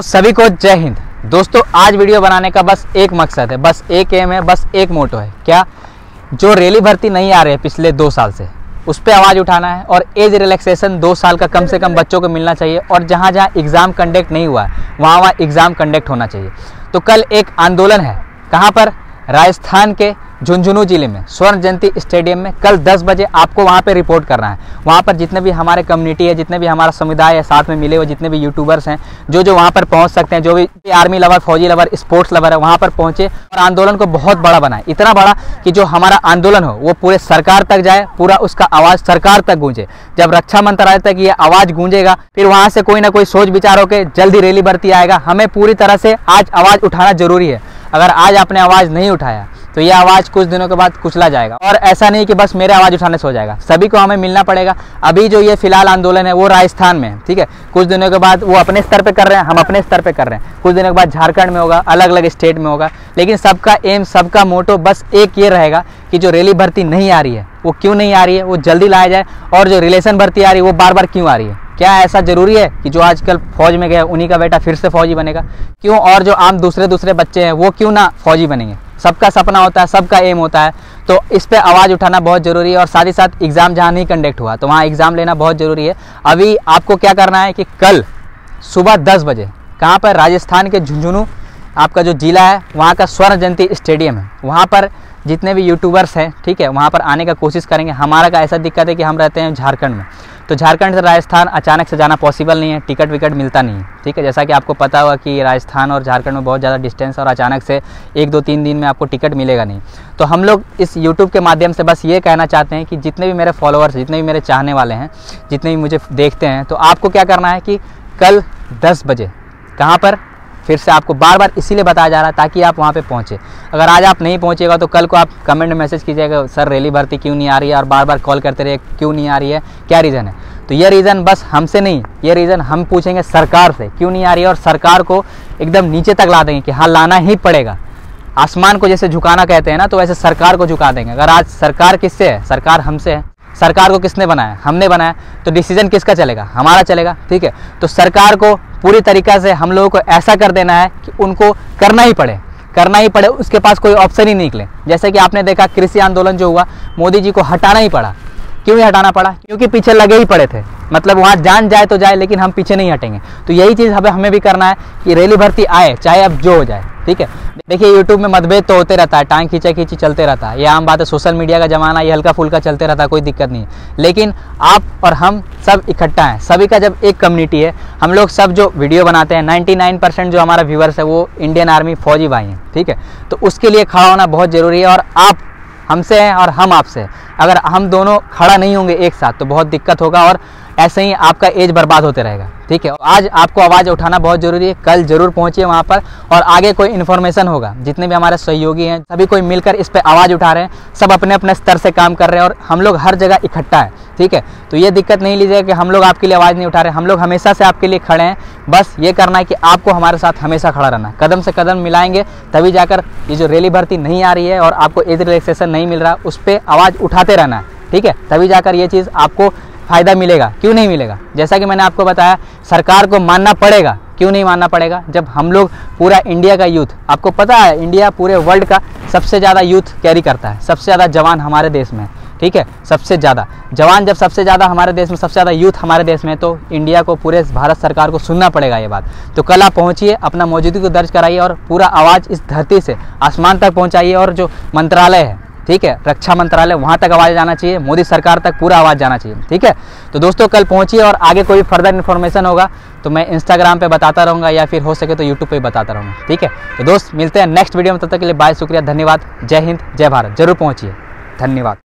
तो सभी को जय हिंद। दोस्तों आज वीडियो बनाने का बस एक मकसद है, बस एक एम है, बस एक मोटो है। क्या? जो रैली भर्ती नहीं आ रही है पिछले 2 साल से, उस पर आवाज़ उठाना है। और एज रिलैक्सेशन 2 साल का कम से कम बच्चों को मिलना चाहिए। और जहाँ जहाँ एग्ज़ाम कंडक्ट नहीं हुआ है वहाँ एग्ज़ाम कंडक्ट होना चाहिए। तो कल एक आंदोलन है, कहाँ पर? राजस्थान के झुंझुनू जिले में स्वर्ण जयंती स्टेडियम में कल 10 बजे आपको वहाँ पे रिपोर्ट करना है। वहाँ पर जितने भी हमारे कम्युनिटी है, जितने भी हमारा समुदाय है, साथ में मिले हुए जितने भी यूट्यूबर्स हैं, जो वहाँ पर पहुँच सकते हैं, जो भी आर्मी लवर, फौजी लवर, स्पोर्ट्स लवर है, वहाँ पर पहुँचे और आंदोलन को बहुत बड़ा बनाए। इतना बड़ा कि जो हमारा आंदोलन हो वो पूरे सरकार तक जाए, पूरा उसका आवाज़ सरकार तक गूंजे। जब रक्षा मंत्रालय तक ये आवाज़ गूंजेगा, फिर वहाँ से कोई ना कोई सोच विचार होकर जल्दी रैली भर्ती आएगा। हमें पूरी तरह से आज आवाज़ उठाना जरूरी है। अगर आज आपने आवाज़ नहीं उठाया तो ये आवाज़ कुछ दिनों के बाद कुचला जाएगा। और ऐसा नहीं कि बस मेरे आवाज़ उठाने से हो जाएगा, सभी को हमें मिलना पड़ेगा। अभी जो ये फिलहाल आंदोलन है वो राजस्थान में है, ठीक है। कुछ दिनों के बाद वो अपने स्तर पे कर रहे हैं, हम अपने स्तर पे कर रहे हैं। कुछ दिनों के बाद झारखंड में होगा, अलग अलग स्टेट में होगा। लेकिन सबका एम, सबका मोटो बस एक ये रहेगा कि जो रैली भर्ती नहीं आ रही है वो क्यों नहीं आ रही है, वो जल्दी लाया जाए। और जो रिलेशन भर्ती आ रही है वो बार बार क्यों आ रही है? क्या ऐसा जरूरी है कि जो आजकल फौज में गया उन्हीं का बेटा फिर से फौजी बनेगा? क्यों? और जो आम दूसरे बच्चे हैं वो क्यों ना फौजी बनेंगे? सबका सपना होता है, सबका एम होता है। तो इस पे आवाज़ उठाना बहुत ज़रूरी है। और साथ ही साथ एग्ज़ाम जहाँ नहीं कंडक्ट हुआ तो वहाँ एग्ज़ाम लेना बहुत ज़रूरी है। अभी आपको क्या करना है कि कल सुबह 10 बजे कहाँ पर? राजस्थान के झुंझुनू आपका जो जिला है वहाँ का स्वर्ण जयंती स्टेडियम है, वहाँ पर जितने भी यूट्यूबर्स हैं, ठीक है, वहाँ पर आने का कोशिश करेंगे। हमारा का ऐसा दिक्कत है कि हम रहते हैं झारखंड में, तो झारखंड से राजस्थान अचानक से जाना पॉसिबल नहीं है, टिकट विकट मिलता नहीं है, ठीक है। जैसा कि आपको पता होगा कि राजस्थान और झारखंड में बहुत ज़्यादा डिस्टेंस और अचानक से 1-2-3 दिन में आपको टिकट मिलेगा नहीं। तो हम लोग इस यूट्यूब के माध्यम से बस ये कहना चाहते हैं कि जितने भी मेरे फॉलोअर्स, जितने भी मेरे चाहने वाले हैं, जितने भी मुझे देखते हैं, तो आपको क्या करना है कि कल 10 बजे कहाँ पर? फिर से आपको बार बार इसीलिए बताया जा रहा है ताकि आप वहाँ पे पहुँचे। अगर आज आप नहीं पहुँचेगा तो कल को आप कमेंट में मैसेज कीजिएगा, सर रैली भर्ती क्यों नहीं आ रही है, और बार बार कॉल करते रहिए क्यों नहीं आ रही है, क्या रीज़न है? तो ये रीज़न बस हमसे नहीं, ये रीज़न हम पूछेंगे सरकार से क्यों नहीं आ रही है। और सरकार को एकदम नीचे तक ला देंगे कि हाँ लाना ही पड़ेगा। आसमान को जैसे झुकाना कहते हैं ना, तो वैसे सरकार को झुका देंगे। अगर आज सरकार किससे है? सरकार हमसे है। सरकार को किसने बनाया? हमने बनाया। तो डिसीजन किसका चलेगा? हमारा चलेगा, ठीक है। तो सरकार को पूरी तरीक़ा से हम लोगों को ऐसा कर देना है कि उनको करना ही पड़े, उसके पास कोई ऑप्शन ही नहीं निकले। जैसे कि आपने देखा कृषि आंदोलन जो हुआ, मोदी जी को हटाना ही पड़ा। क्यों ही हटाना पड़ा? क्योंकि पीछे लगे ही पड़े थे। मतलब वहाँ जान जाए तो जाए, लेकिन हम पीछे नहीं हटेंगे। तो यही चीज़ हमें भी करना है कि रैली भर्ती आए, चाहे अब जो हो जाए, ठीक है। देखिए यूट्यूब में मतभेद तो होते रहता है, टांग खींची चलते रहता है, ये आम बात है। सोशल मीडिया का ज़माना, ये हल्का फुल्का चलते रहता है, कोई दिक्कत नहीं है। लेकिन आप और हम सब इकट्ठा हैं, सभी का जब एक कम्युनिटी है, हम लोग सब जो वीडियो बनाते हैं, 99% जो हमारा व्यूअर्स है वो इंडियन आर्मी फौजी भाई हैं, ठीक है। तो उसके लिए खड़ा होना बहुत ज़रूरी है। और आप हमसे हैं और हम आपसे हैं। अगर हम दोनों खड़ा नहीं होंगे एक साथ तो बहुत दिक्कत होगा और ऐसे ही आपका एज बर्बाद होते रहेगा, ठीक है। आज आपको आवाज़ उठाना बहुत ज़रूरी है। कल ज़रूर पहुँचिए वहाँ पर, और आगे कोई इन्फॉर्मेशन होगा, जितने भी हमारे सहयोगी हैं सभी कोई मिलकर इस पर आवाज़ उठा रहे हैं, सब अपने अपने स्तर से काम कर रहे हैं और हम लोग हर जगह इकट्ठा है, ठीक है। तो ये दिक्कत नहीं लीजिएगा कि हम लोग आपके लिए आवाज़ नहीं उठा रहे, हम लोग हमेशा से आपके लिए खड़े हैं। बस ये करना है कि आपको हमारे साथ हमेशा खड़ा रहना है, कदम से कदम मिलाएंगे, तभी जाकर ये जो रैली भर्ती नहीं आ रही है और आपको एज रिलैक्सेशन नहीं मिल रहा, उस पर आवाज़ उठाते रहना है, ठीक है। तभी जाकर ये चीज़ आपको फ़ायदा मिलेगा। क्यों नहीं मिलेगा? जैसा कि मैंने आपको बताया, सरकार को मानना पड़ेगा। क्यों नहीं मानना पड़ेगा? जब हम लोग पूरा इंडिया का यूथ, आपको पता है इंडिया पूरे वर्ल्ड का सबसे ज़्यादा यूथ कैरी करता है, सबसे ज़्यादा जवान हमारे देश में है, ठीक है। सबसे ज़्यादा जवान, जब सबसे ज़्यादा हमारे देश में, सबसे ज़्यादा यूथ हमारे देश में, तो इंडिया को, पूरे भारत सरकार को सुनना पड़ेगा ये बात। तो कल आप पहुँचिए, अपना मौजूदगी को दर्ज कराइए और पूरा आवाज़ इस धरती से आसमान तक पहुँचाइए। और जो मंत्रालय है, ठीक है, रक्षा मंत्रालय, वहाँ तक आवाज़ जाना चाहिए, मोदी सरकार तक पूरा आवाज़ जाना चाहिए, ठीक है। तो दोस्तों कल पहुँचिए, और आगे कोई फर्दर इन्फॉर्मेशन होगा तो मैं इंस्टाग्राम पे बताता रहूँगा, या फिर हो सके तो यूट्यूब पे बताता रहूँगा, ठीक है। तो दोस्त मिलते हैं नेक्स्ट वीडियो में, तब तक के लिए बाय, शुक्रिया, धन्यवाद, जय हिंद, जय भारत। जरूर पहुँचिए, धन्यवाद।